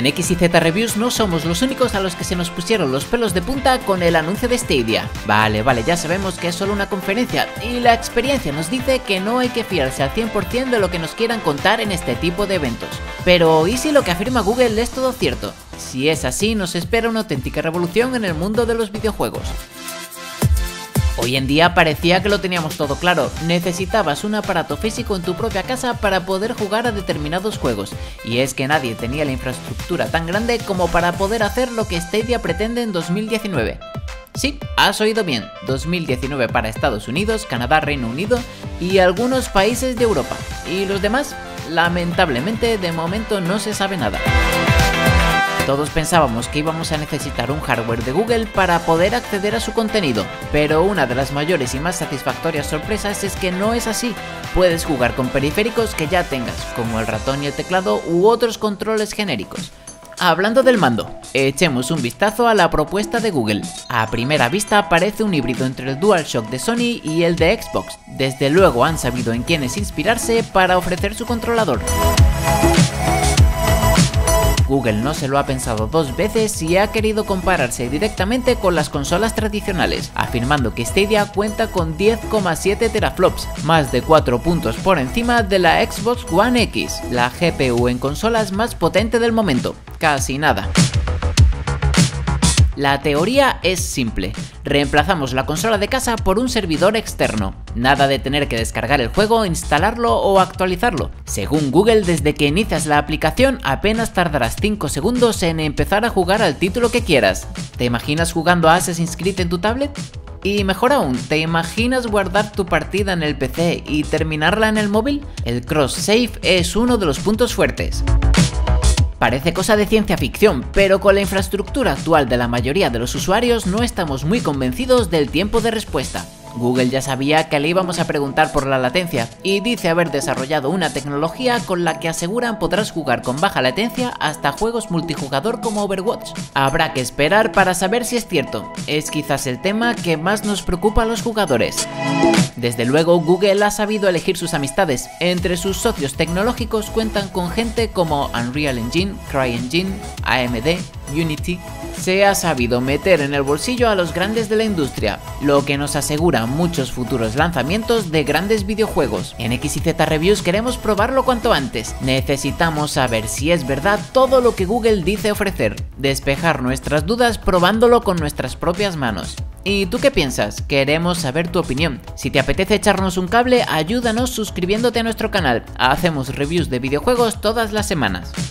En XYZ Reviews no somos los únicos a los que se nos pusieron los pelos de punta con el anuncio de Stadia. Vale, ya sabemos que es solo una conferencia y la experiencia nos dice que no hay que fiarse al 100% de lo que nos quieran contar en este tipo de eventos. Pero ¿y si lo que afirma Google es todo cierto? Si es así, nos espera una auténtica revolución en el mundo de los videojuegos. Hoy en día parecía que lo teníamos todo claro, necesitabas un aparato físico en tu propia casa para poder jugar a determinados juegos, y es que nadie tenía la infraestructura tan grande como para poder hacer lo que Stadia pretende en 2019. Sí, has oído bien, 2019 para Estados Unidos, Canadá, Reino Unido y algunos países de Europa. ¿Y los demás? Lamentablemente, de momento no se sabe nada. Todos pensábamos que íbamos a necesitar un hardware de Google para poder acceder a su contenido, pero una de las mayores y más satisfactorias sorpresas es que no es así. Puedes jugar con periféricos que ya tengas, como el ratón y el teclado u otros controles genéricos. Hablando del mando, echemos un vistazo a la propuesta de Google. A primera vista parece un híbrido entre el DualShock de Sony y el de Xbox. Desde luego han sabido en quiénes inspirarse para ofrecer su controlador. Google no se lo ha pensado dos veces y ha querido compararse directamente con las consolas tradicionales, afirmando que Stadia cuenta con 10,7 teraflops, más de 4 puntos por encima de la Xbox One X, la GPU en consolas más potente del momento. Casi nada. La teoría es simple, reemplazamos la consola de casa por un servidor externo, nada de tener que descargar el juego, instalarlo o actualizarlo. Según Google, desde que inicias la aplicación apenas tardarás 5 segundos en empezar a jugar al título que quieras. ¿Te imaginas jugando a Assassin's Creed en tu tablet? Y mejor aún, ¿te imaginas guardar tu partida en el PC y terminarla en el móvil? El cross-save es uno de los puntos fuertes. Parece cosa de ciencia ficción, pero con la infraestructura actual de la mayoría de los usuarios no estamos muy convencidos del tiempo de respuesta. Google ya sabía que le íbamos a preguntar por la latencia y dice haber desarrollado una tecnología con la que aseguran podrás jugar con baja latencia hasta juegos multijugador como Overwatch. Habrá que esperar para saber si es cierto, es quizás el tema que más nos preocupa a los jugadores. Desde luego Google ha sabido elegir sus amistades, entre sus socios tecnológicos cuentan con gente como Unreal Engine, CryEngine, AMD, Unity. Se ha sabido meter en el bolsillo a los grandes de la industria, lo que nos asegura muchos futuros lanzamientos de grandes videojuegos. En XYZ Reviews queremos probarlo cuanto antes, necesitamos saber si es verdad todo lo que Google dice ofrecer, despejar nuestras dudas probándolo con nuestras propias manos. ¿Y tú qué piensas? Queremos saber tu opinión. Si te apetece echarnos un cable, ayúdanos suscribiéndote a nuestro canal. Hacemos reviews de videojuegos todas las semanas.